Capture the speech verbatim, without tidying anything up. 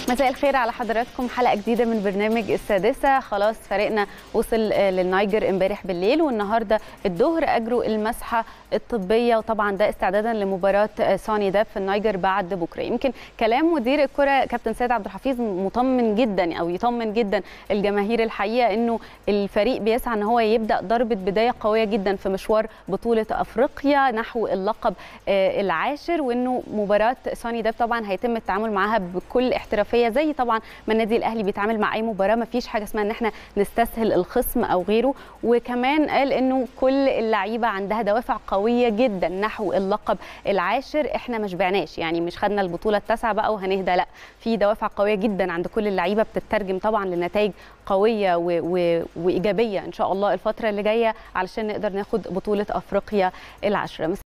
مساء الخير على حضراتكم. حلقة جديدة من برنامج السادسة. خلاص فريقنا وصل للنيجر امبارح بالليل، والنهارده الظهر اجروا المسحة الطبية، وطبعا ده استعدادا لمباراة سوني داب في النيجر بعد بكره. يمكن كلام مدير الكرة كابتن سيد عبد الحفيظ مطمن جدا او يطمن جدا الجماهير الحقيقة، انه الفريق بيسعى ان هو يبدا ضربة بداية قوية جدا في مشوار بطولة افريقيا نحو اللقب العاشر، وانه مباراة سوني داب طبعا هيتم التعامل معها بكل احترافية زي طبعا ما النادي الاهلي بيتعامل مع اي مباراه. ما فيش حاجه اسمها ان احنا نستسهل الخصم او غيره. وكمان قال انه كل اللعيبه عندها دوافع قويه جدا نحو اللقب العاشر. احنا ما شبعناش، يعني مش خدنا البطوله التاسعه بقى وهنهدى، لا، في دوافع قويه جدا عند كل اللعيبه بتترجم طبعا لنتائج قويه و... و... وايجابيه ان شاء الله الفتره اللي جايه علشان نقدر ناخد بطوله افريقيا العاشره.